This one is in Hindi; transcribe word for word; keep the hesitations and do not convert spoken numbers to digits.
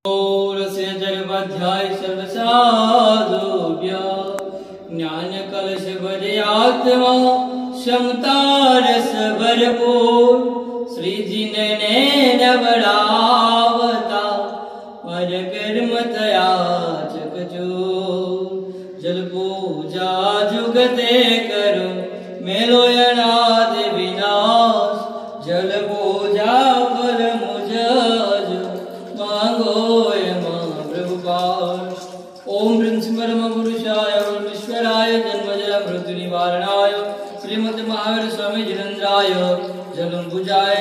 रस्य जगवध्याय सर्वसाधुभ्य ज्ञान कलश भरयात्मा क्षमता रस भरपूर श्री जी ने बढ़ावता पर कर्म तया चकचो जल पूजा जुगते करो मेलो अनाद विनाश जल पूजा फल मुझ मांगो ओम परम पुरुषाय परमेश्वराय जन्मजय मृत्यु निवारणाय श्रीमद महावीर स्वामी जिनेन्द्राय जलम भुजाय